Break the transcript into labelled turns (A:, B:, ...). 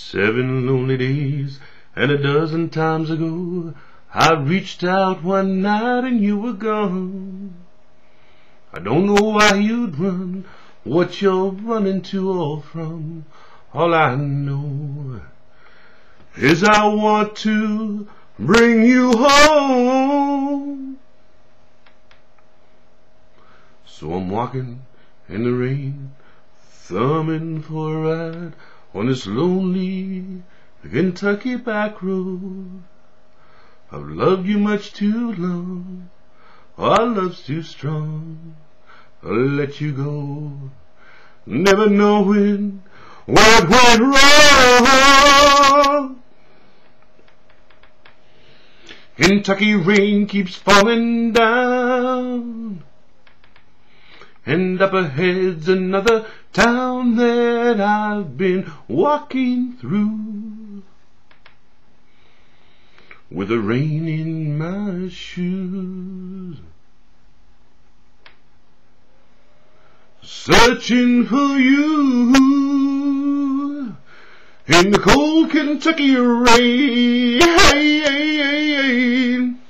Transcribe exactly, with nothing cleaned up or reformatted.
A: Seven lonely days and a dozen times ago, I reached out one night and you were gone. I don't know why you'd run, what you're running to or from. All I know is I want to bring you home. So I'm walking in the rain, thumbing for a ride on this lonely Kentucky back road. I've loved you much too long, our love's too strong, I'll let you go, never knowing what went wrong. Kentucky rain keeps falling down, and up ahead's another town that I've been walking through, with the rain in my shoes, searching for you in the cold Kentucky rain.